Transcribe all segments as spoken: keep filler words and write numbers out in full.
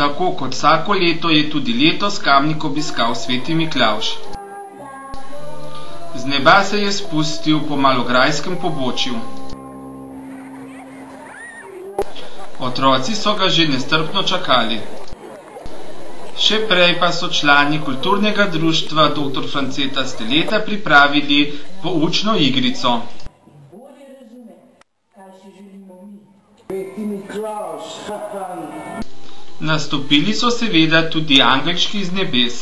Tako kot vsako leto je tudi letos Kamnik obiskal sveti Miklavž. Z neba se je spustil po malograjskem pobočju. Otroci so ga že nestrpno čakali. Še prej pa so člani kulturnega društva doktor Franceta Steleta pripravili poučno igrico. Nastopili so seveda tudi angelčki z nebes.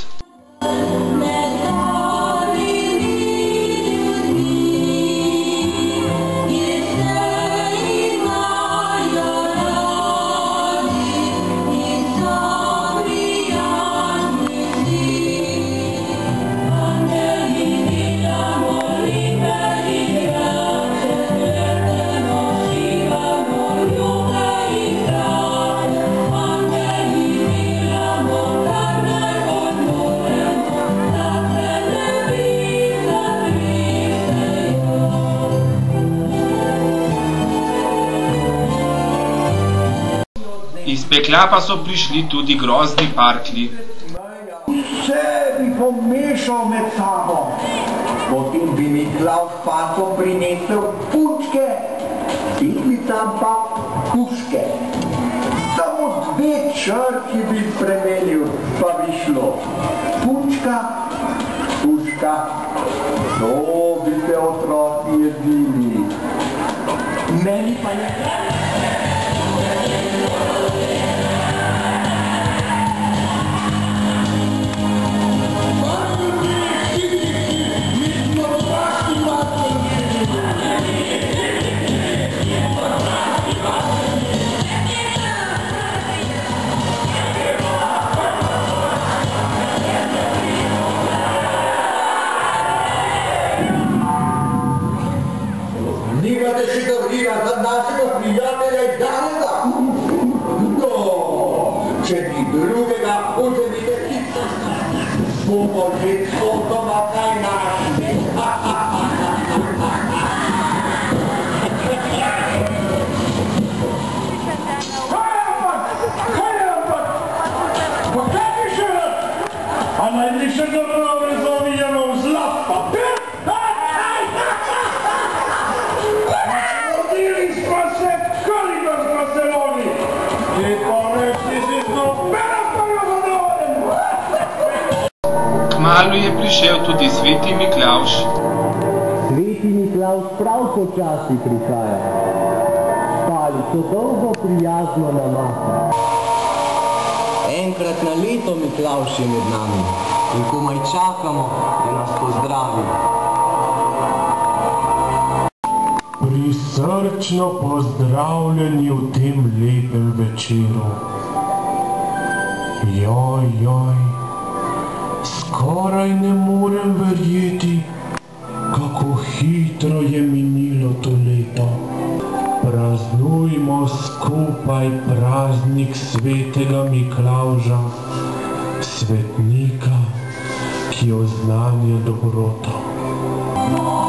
Iz pekla pa so prišli tudi grozni parklji. Vse bi pomešal med sabo. Potem bi Miklavž pasom prinesel punčke, piklicam pa kuške. Samo dve črki bi spremenil, pa bi šlo. Punčka, kuška, to bi se otroci jedili. Meni pa je... Nimate še dobrina za našega prijatelja iz Danega? No, če ni drugega, vzemite hico. Bomo že sotoma kaj našli. A najbliższego roweru jeną z lat papieru. Rodili smo se, koliko smo se loni. I porešli si smo benastavno zadovoljen. Kmalu je prišel tudi sveti Miklavž. Sveti Miklavž prav počasi prihaja. Spali so dolgo prijazno na maha. Enkrat na leto Miklavž je med nami in komaj čakamo, da nas pozdravi. Prisrčno pozdravljeni v tem lepem večeru. Joj, joj, skoraj ne morem verjeti, kako hitro je minilo to leto. Praznujmo skupaj praznik svetega Miklavža, svetnika, ki oznanja dobroto.